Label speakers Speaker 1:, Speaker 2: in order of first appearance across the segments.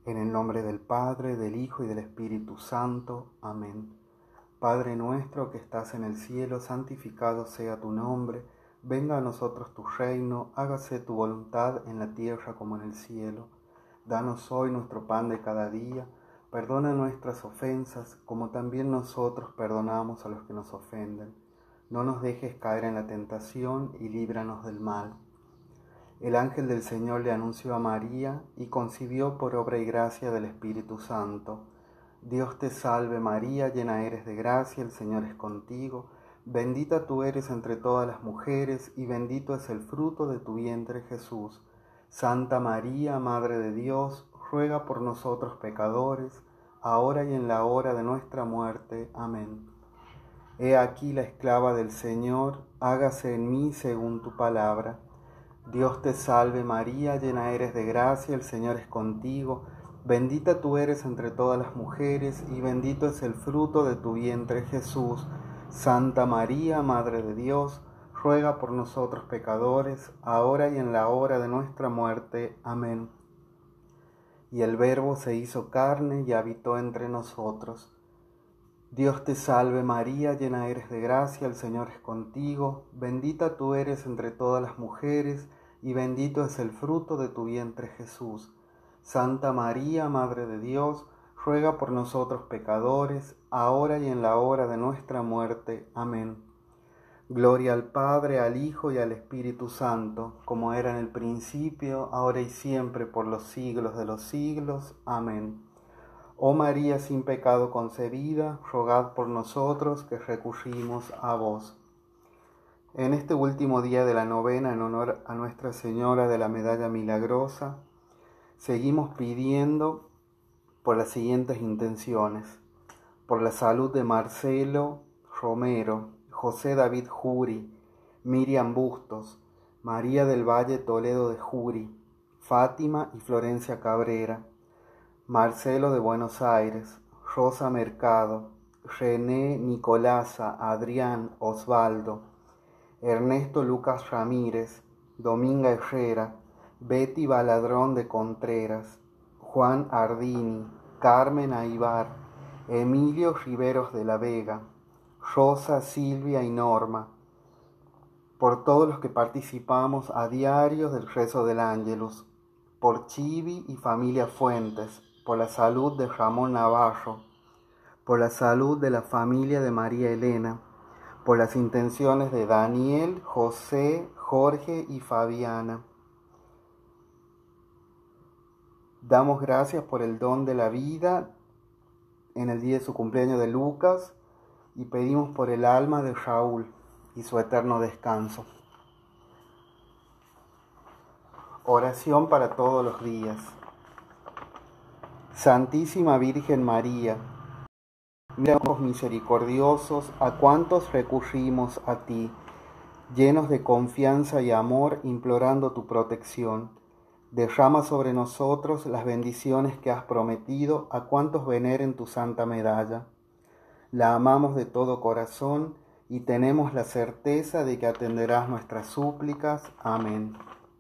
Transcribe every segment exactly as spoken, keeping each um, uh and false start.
Speaker 1: En el nombre del Padre, del Hijo y del Espíritu Santo. Amén. Padre nuestro que estás en el cielo, santificado sea tu nombre. Venga a nosotros tu reino, hágase tu voluntad en la tierra como en el cielo. Danos hoy nuestro pan de cada día. Perdona nuestras ofensas, como también nosotros perdonamos a los que nos ofenden. No nos dejes caer en la tentación y líbranos del mal. El ángel del Señor le anunció a María y concibió por obra y gracia del Espíritu Santo. Dios te salve María, llena eres de gracia, el Señor es contigo. Bendita tú eres entre todas las mujeres y bendito es el fruto de tu vientre Jesús. Santa María, Madre de Dios, ruega por nosotros pecadores, ahora y en la hora de nuestra muerte. Amén. He aquí la esclava del Señor, hágase en mí según tu palabra. Dios te salve María, llena eres de gracia, el Señor es contigo. Bendita tú eres entre todas las mujeres y bendito es el fruto de tu vientre Jesús. Santa María, Madre de Dios, ruega por nosotros pecadores, ahora y en la hora de nuestra muerte. Amén. Y el Verbo se hizo carne y habitó entre nosotros. Dios te salve María, llena eres de gracia, el Señor es contigo, bendita tú eres entre todas las mujeres, y bendito es el fruto de tu vientre Jesús. Santa María, Madre de Dios, ruega por nosotros pecadores, ahora y en la hora de nuestra muerte. Amén. Gloria al Padre, al Hijo y al Espíritu Santo, como era en el principio, ahora y siempre, por los siglos de los siglos. Amén. Oh María sin pecado concebida, rogad por nosotros que recurrimos a vos. En este último día de la novena, en honor a Nuestra Señora de la Medalla Milagrosa, seguimos pidiendo por las siguientes intenciones: por la salud de Marcelo Romero, José David Juri, Miriam Bustos, María del Valle Toledo de Juri, Fátima y Florencia Cabrera, Marcelo de Buenos Aires, Rosa Mercado, René Nicolasa, Adrián Osvaldo, Ernesto Lucas Ramírez, Dominga Herrera, Betty Baladrón de Contreras, Juan Ardini, Carmen Aibar, Emilio Riveros de la Vega, Rosa, Silvia y Norma, por todos los que participamos a diario del rezo del Ángelus, por Chivi y familia Fuentes, por la salud de Ramón Navarro, por la salud de la familia de María Elena, por las intenciones de Daniel, José, Jorge y Fabiana. Damos gracias por el don de la vida en el día de su cumpleaños de Lucas y pedimos por el alma de Raúl y su eterno descanso. Oración para todos los días. Santísima Virgen María, mira ojos misericordiosos a cuantos recurrimos a ti, llenos de confianza y amor, implorando tu protección. Derrama sobre nosotros las bendiciones que has prometido a cuantos veneren tu santa medalla. La amamos de todo corazón y tenemos la certeza de que atenderás nuestras súplicas. Amén.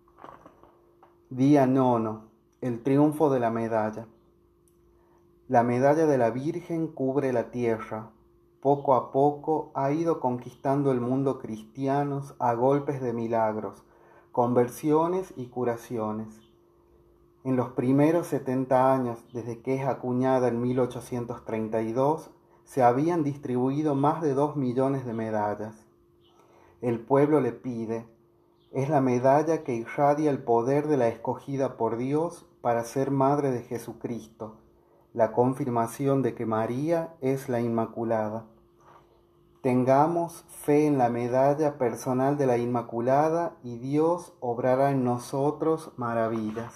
Speaker 1: Día nono. El triunfo de la medalla. La medalla de la Virgen cubre la tierra. Poco a poco ha ido conquistando el mundo cristianos a golpes de milagros, conversiones y curaciones. En los primeros setenta años, desde que es acuñada en mil ochocientos treinta y dos, se habían distribuido más de dos millones de medallas. El pueblo le pide: es la medalla que irradia el poder de la escogida por Dios para ser madre de Jesucristo, la confirmación de que María es la Inmaculada. Tengamos fe en la medalla personal de la Inmaculada y Dios obrará en nosotros maravillas.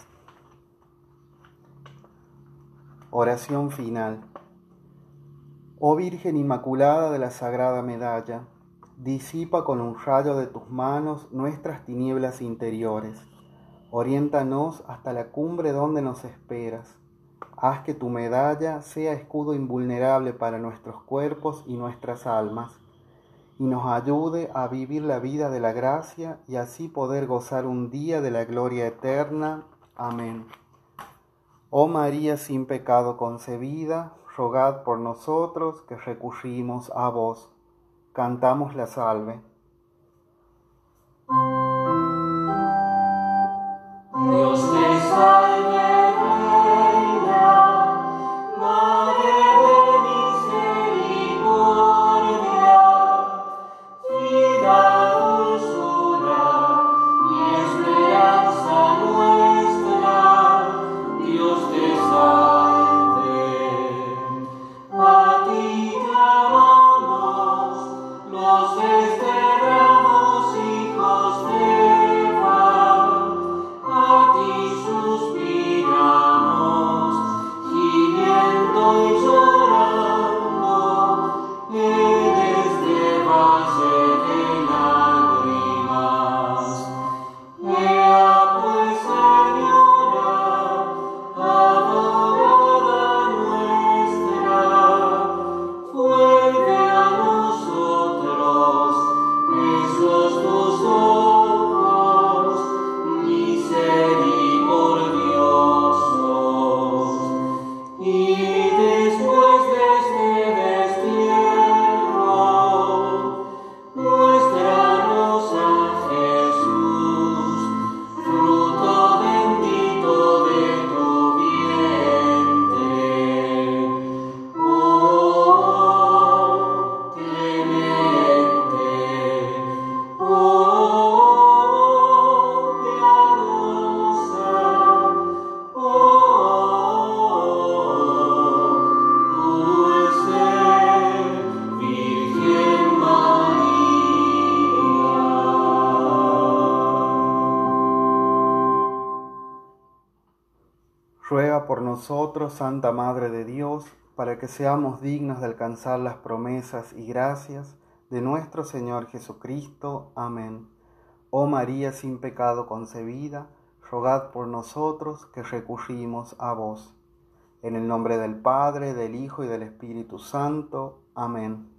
Speaker 1: Oración final. Oh Virgen Inmaculada de la Sagrada Medalla, disipa con un rayo de tus manos nuestras tinieblas interiores. Oriéntanos hasta la cumbre donde nos esperas. Haz que tu medalla sea escudo invulnerable para nuestros cuerpos y nuestras almas, y nos ayude a vivir la vida de la gracia y así poder gozar un día de la gloria eterna. Amén. Oh María sin pecado concebida, rogad por nosotros que recurrimos a vos. Cantamos la salve.
Speaker 2: Dios te salve, Reina, Madre de misericordia, vida, dulzura y esperanza nuestra. Dios te salve. A ti clamamos, los desterrados hijos de Eva. A ti suspiramos, gimiendo y llorando, en este valle de lágrimas. Ea pues, Señora, abogada nuestra, vuelve a nosotros esos tus ojos misericordiosos, y después de este destierro, muéstranos a Jesús, fruto bendito de tu vientre. Oh, clemente, oh, piadosa, oh, dulce Virgen María.
Speaker 1: Ruega por nosotros, Santa Madre de Dios, para que seamos dignos de alcanzar las promesas y gracias de nuestro Señor Jesucristo. Amén. Oh María sin pecado concebida, rogad por nosotros que recurrimos a vos. En el nombre del Padre, del Hijo y del Espíritu Santo. Amén.